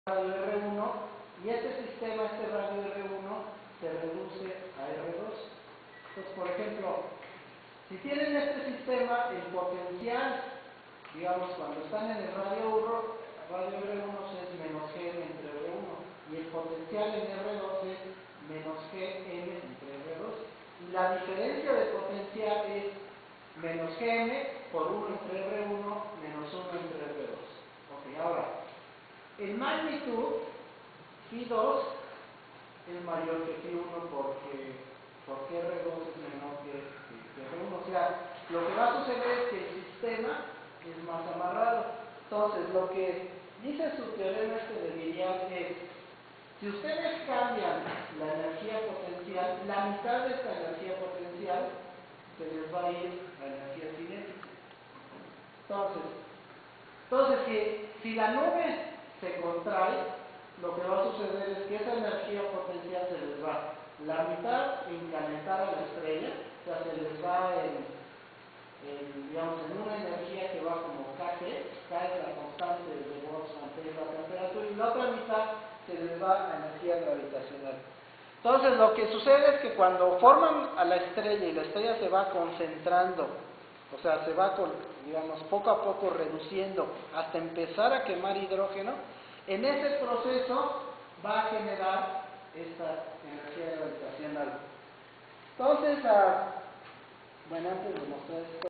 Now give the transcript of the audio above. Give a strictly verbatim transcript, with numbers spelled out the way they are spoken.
radio R uno y este sistema, este radio R uno, se reduce a R dos. Entonces, por ejemplo, si tienen este sistema, el potencial, digamos, cuando están en el radio uno, radio R uno es menos G entre R uno y el potencial en R dos es menos G M entre R dos. Y la diferencia de potencial es menos Gm por uno entre R uno menos uno entre R dos. Ok, ahora, en magnitud, phi dos es mayor que phi uno porque, porque R dos es menor que, que, que R uno. O sea, lo que va a suceder es que el sistema es más amarrado. Entonces, lo que dice su teorema este de Dirichlet es, si ustedes cambian la energía potencial, la mitad de esta energía potencial se les va a ir la energía cinética. Entonces, entonces si, si la nube se contrae, lo que va a suceder es que esa energía potencial se les va la mitad en calentar a la estrella, o sea, se les va en, en, digamos, en una energía que va como Kg, K es la constante de Boltzmann, T es la temperatura, y la otra mitad se les va a energía gravitacional. Entonces, lo que sucede es que cuando forman a la estrella y la estrella se va concentrando, o sea, se va, con, digamos, poco a poco reduciendo hasta empezar a quemar hidrógeno, en ese proceso va a generar esta energía gravitacional. Entonces, ah, bueno, antes de mostrar esto,